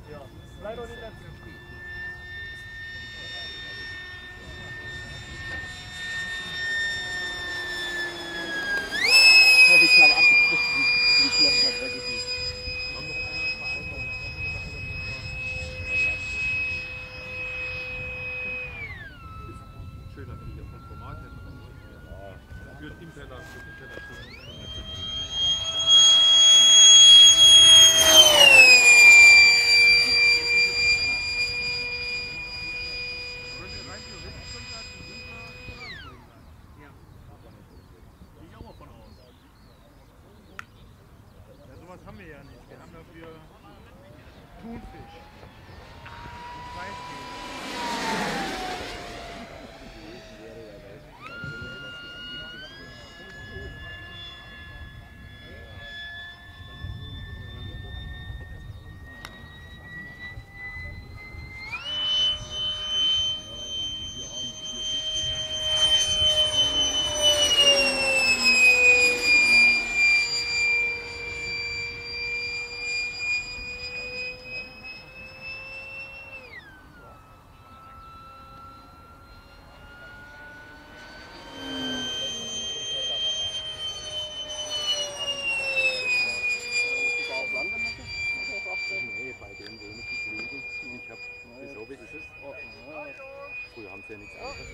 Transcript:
Ja, leider nicht letzte. Ja, die Klammer abgeschlossen, die Klammer hat weggekriegt. Schöner Flieger vom Format her. Für den Impeller, Sowas haben wir ja nicht. Wir haben dafür Thunfisch. Nee, bei dem wenig Flügel. Ich habe, wieso, wie ist es? Früher haben sie ja nichts anderes.